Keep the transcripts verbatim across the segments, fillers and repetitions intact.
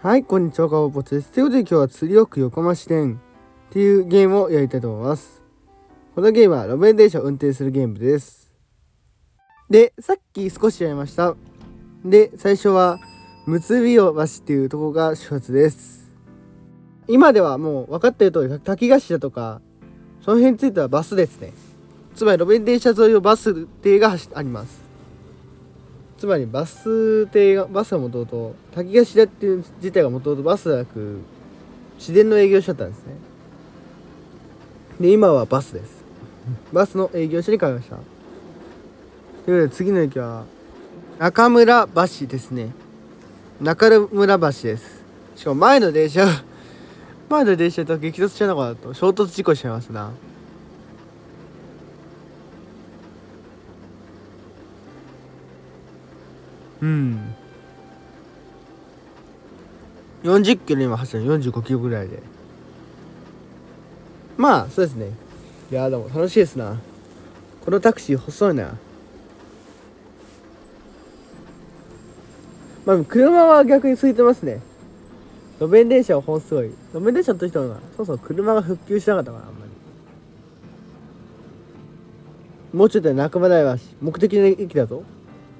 はい、こんにちは、かぼぽつです。ということで今日は釣り奥横浜支店っていうゲームをやりたいと思います。このゲームは路面電車を運転するゲームです。で、さっき少しやりました。で、最初は結び橋っていうところが出発です。今ではもう分かっている通り、滝頭とか、その辺についてはバスですね。つまり路面電車沿いをバス停が走あります。つまりバス停がバスはもともと滝頭っていう自体がもともとバスではなく市電の営業所だったんですね。で今はバスです。バスの営業所に変えました。ということで次の駅は中村橋ですね。中村橋です。しかも前の電車前の電車と激突しちゃうのかなと衝突事故しちゃいますな。うんよんじゅっキロ今走るよんじゅうごキロぐらいで、まあそうですね。いやでも楽しいですな。このタクシー細いな。まあ車は逆に空いてますね。路面電車はほんすごい。路面電車としてはそもそも車が復旧しなかったからあんまり。もうちょっとで中村橋目的の駅だぞ。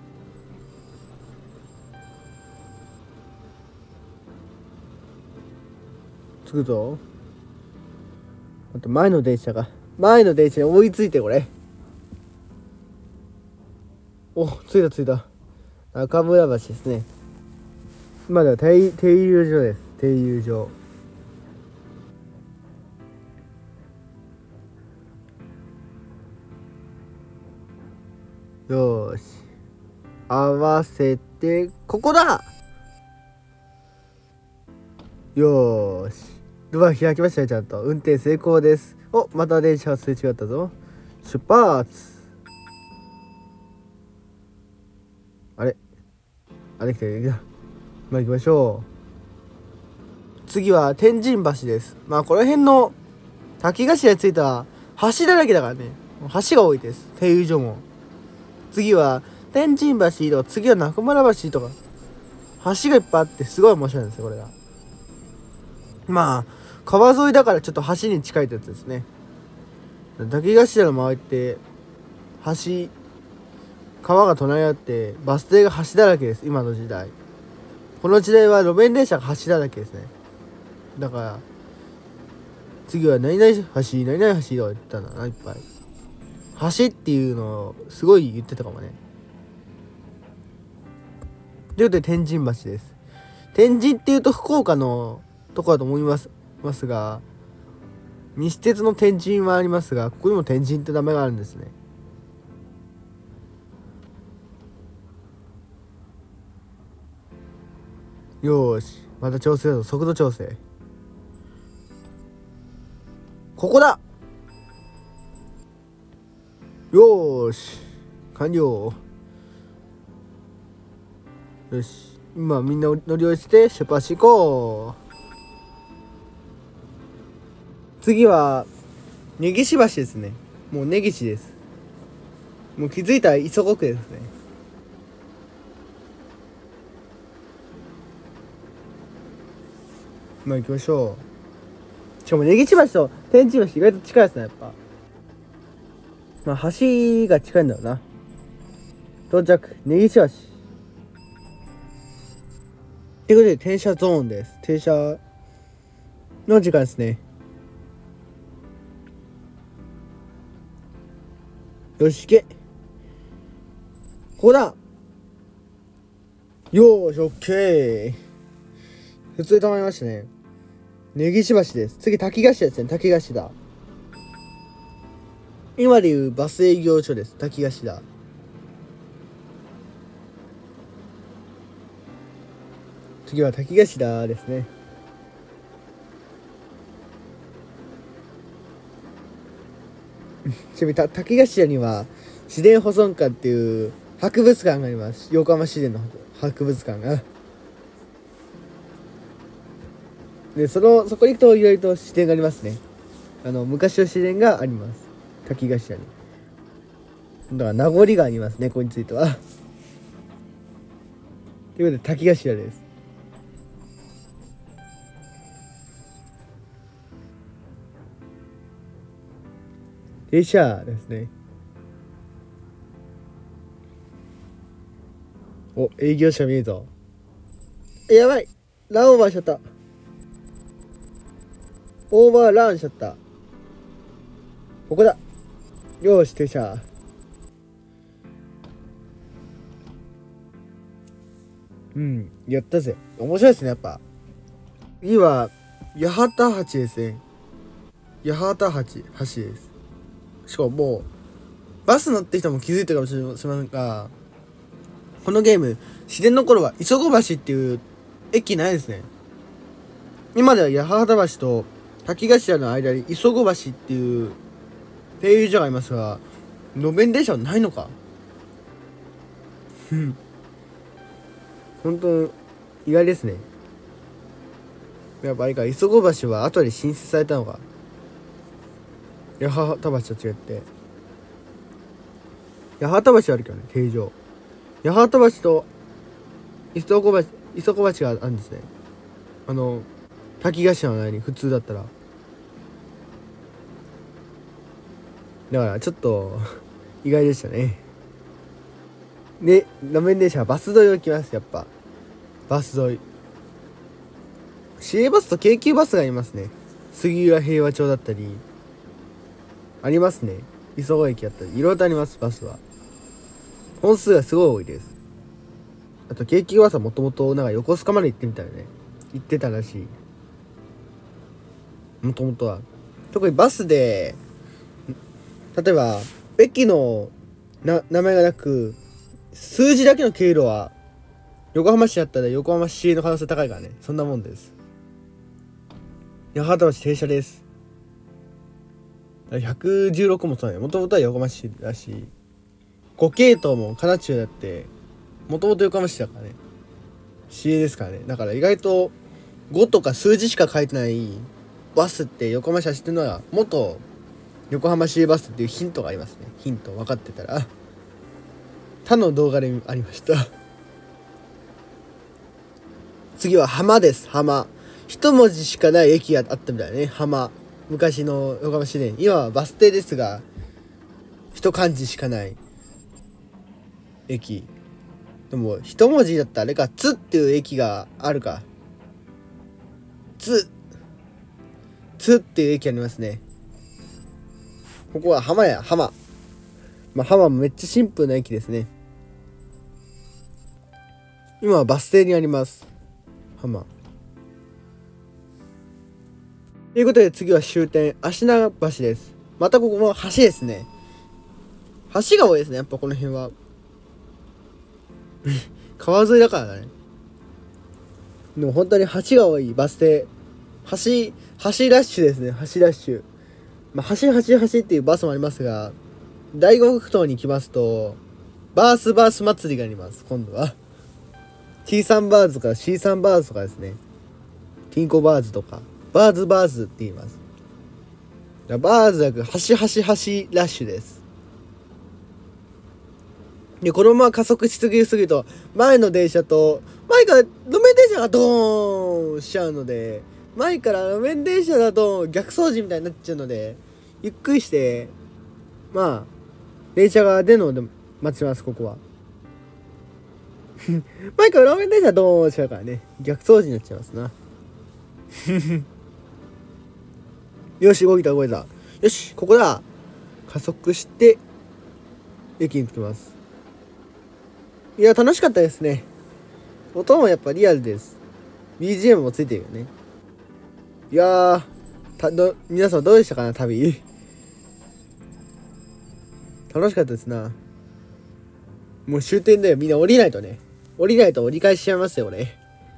着くぞ。あと前の電車が前の電車に追いついてこれ。お着いた着いた。中村橋ですね。今では停停留所です。停留所。よーし合わせてここだ。よーしドア開きましたね。ちゃんと運転成功です。おまた電車がすれ違ったぞ。出発。あれあれ来た来た。まあ行きましょう。次は天神橋です。まあこの辺の滝頭については橋だらけだからね。橋が多いです。停留所も。次は天神橋とか次は中村橋とか橋がいっぱいあってすごい面白いんですよこれが。まあ川沿いだからちょっと橋に近いってやつですね。滝頭の周りって橋川が隣り合ってバス停が橋だらけです。今の時代この時代は路面電車が橋だらけですね。だから次は何々橋何々橋とか言ってたんだないっぱい。橋っていうのをすごい言ってたかもね。ということで天神橋です。天神っていうと福岡のとこだと思いますますが、西鉄の天神はありますが、ここにも天神って名前があるんですね。よーしまた調整だぞ。速度調整。ここだ。よーし完了。よし今みんな乗り降りして出発し行こう。次は根岸橋ですね。もう根岸です。もう気づいたら磯子区ですね。まあ行きましょう。しかも根岸橋と天神橋意外と近いですねやっぱ。まあ橋が近いんだろうな。到着根岸橋。ということで停車ゾーンです。停車の時間ですね。よし行け。ここだ。よーしオッケー。普通に止まりましたね。根岸橋です。次滝頭ですね。滝頭今でいうバス営業所です。滝頭。次は滝頭ですね。ちなみに滝頭には市電保存館っていう博物館があります。横浜市電の博物館が。でそのそこに行くといろいろと市電がありますね。あの昔の市電があります。滝頭に。だから名残がありますね。ここについては。ということで滝頭です。 停車ですね。お、営業車見えるぞ。やばい、ランオーバーしちゃった。オーバーランしちゃった。ここだ。よーし、停車。うん、やったぜ。面白いですね、やっぱ。次は、八幡橋ですね。八幡橋、橋です。しかももう、バス乗ってる人も気づいてるかもしれませんが、このゲーム、自然の頃は磯子橋っていう駅ないですね。今では八幡橋と滝頭の間に磯子橋っていう停留所がありますが、路面電車はないのか。本当意外ですね。やっぱあれか、磯子橋は後で新設されたのか。八幡橋と違って。八幡橋あるけどね、停留所。八幡橋と磯子橋、磯子橋があるんですね。あの、滝頭の間に普通だったら。だからちょっと意外でしたね。で、路面電車はバス沿いを来ます、やっぱ。バス沿い。市営バスと京急バスがありますね。杉浦平和町だったり。ありますね。磯子駅だったり。いろいろとあります、バスは。本数がすごい多いです。あと、京急バスはもともとなんか横須賀まで行ってみたいね。行ってたらしい。もともとは。特にバスで、例えば、駅のな名前がなく、数字だけの経路は、横浜市だったら横浜市の可能性高いからね。そんなもんです。八幡橋停車です。ひゃくじゅうろくもそうね。もともとは横浜市だし、ご系統も神奈中だって、もともと横浜市だからね。市営ですからね。だから意外とごとか数字しか書いてないバスって横浜市走ってるのは、元横浜市営バスっていうヒントがありますね。ヒント分かってたら。他の動画でありました。次は浜です。浜。一文字しかない駅があったみたいね。浜。昔の横浜市で、今はバス停ですが、一漢字しかない駅。でも一文字だったらあれか、つっていう駅があるか。つ。つっていう駅ありますね。ここは浜や、浜。まあ浜もめっちゃシンプルな駅ですね。今はバス停にあります。浜。ということで次は終点、芦名橋です。またここも橋ですね。橋が多いですね、やっぱこの辺は。川沿いだからね。でも本当に橋が多いバス停。橋、橋ラッシュですね、橋ラッシュ。まあ、橋橋橋っていうバスもありますが、第五福島に行きますと、バースバース祭りがあります、今度は。T サンバーズとか C サンバーズとかですね。ティンコバーズとか。バーズバーズって言います。バーズだけ橋橋橋ラッシュです。で、このまま加速しすぎすぎると、前の電車と、前から路面電車がドーンしちゃうので、前から路面電車だと逆走時みたいになっちゃうので、ゆっくりして、まあ、電車が出るので待ちます、ここは。前から路面電車ドーンしちゃうからね、逆走時になっちゃいますな。よし、動いた動いた。よし、ここだ。加速して、駅に着きます。いや、楽しかったですね。音もやっぱリアルです。ビージーエム もついてるよね。いやー、たど皆さんどうでしたかな、旅。楽しかったですな。もう終点だよ。みんな降りないとね。降りないと折り返しちゃいますよ、俺。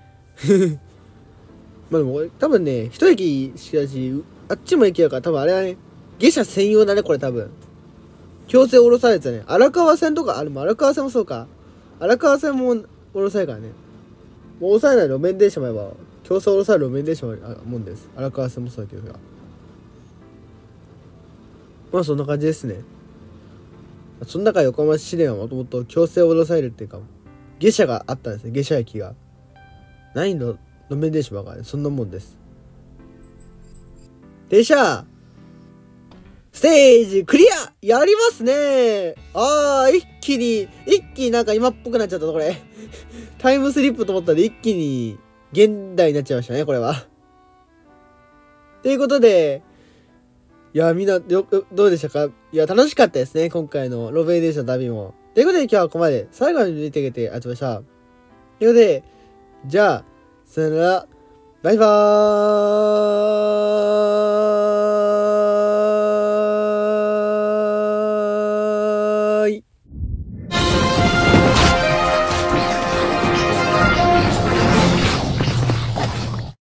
まあでも、多分ね、一駅しかし、あっちも駅やから多分あれはね、下車専用だね、これ多分。強制降ろされてたね。荒川線とか、あれも荒川線もそうか。荒川線も降ろされるからね。もう抑えない路面電車もあれば、強制降ろされる路面電車もあるもんです。荒川線もそうだけど。まあそんな感じですね。その中横浜市電はもともと強制降ろされるっていうか、下車があったんですね、下車駅が。ないの路面電車ばかり、そんなもんです。停車ステージクリアやりますね。あー、一気に、一気になんか今っぽくなっちゃったぞ、これ。タイムスリップと思ったら一気に現代になっちゃいましたね、これは。ということで、いや、みんな、よ、どうでしたか？いや、楽しかったですね、今回のロベイ電車の旅も。ということで今日はここまで最後まで見てくれてありがとうございました。ということで、じゃあ、さよなら、バイバーイ。